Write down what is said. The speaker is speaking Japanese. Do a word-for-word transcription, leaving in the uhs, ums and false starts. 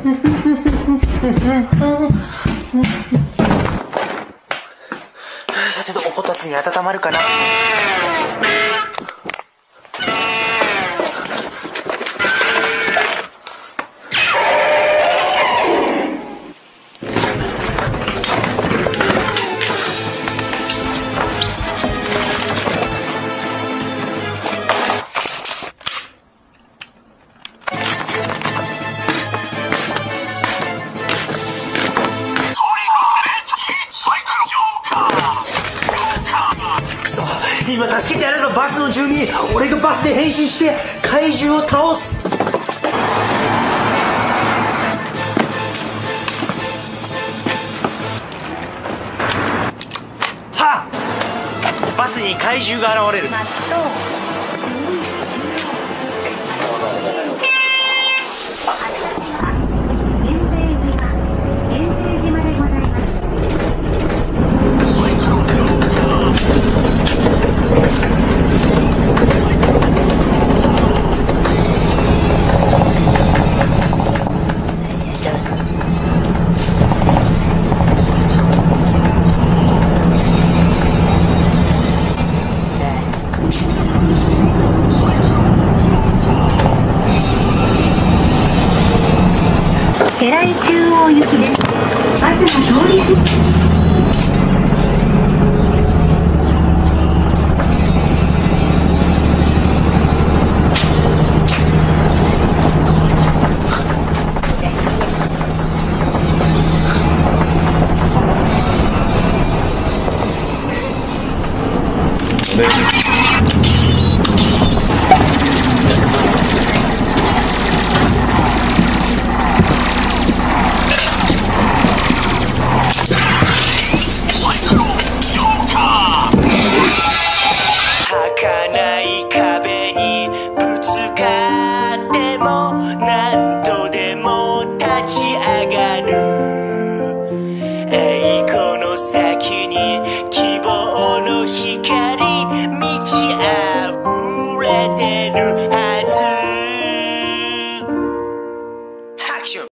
さてとおこたつに温まるかな。今助けてやるぞバスの住民。俺がバスで変身して怪獣を倒す。はっ、バスに怪獣が現れる。 寺井中央行きです。バスの通り過ぎ。 栄光の先に希望の光